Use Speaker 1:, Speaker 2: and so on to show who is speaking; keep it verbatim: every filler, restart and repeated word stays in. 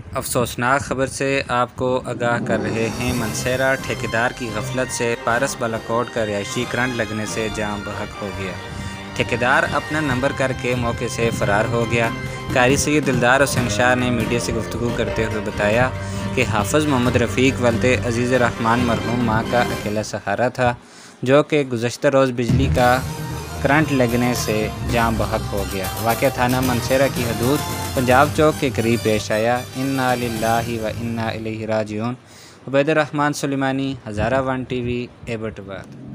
Speaker 1: अफसोसनाक खबर से आपको आगाह कर रहे हैं। मनसेरा ठेकेदार की गफलत से पारस बालाकोट का रिहायशी करंट लगने से जाम बहक हो गया। ठेकेदार अपना नंबर करके मौके से फ़रार हो गया। कारी सैयद दिलदार हुसैन शाह ने मीडिया से गुफ्तगू करते हुए बताया कि हाफिज़ मोहम्मद रफ़ीक वल्दे अज़ीज़ रहमान मरहूम माँ का अकेला सहारा था, जो कि गुज़श्ता रोज़ बिजली का करंट लगने से जाम बहक हो गया। वाक़या थाना मनसेरा की हदूद पंजाब चौक के करीब पेश आया। इन्ना लिल्लाहि व इन्ना इलैहि राजिऊन। Ubaidur Rehman Sulemani, Hazara one T V, एबटबाद।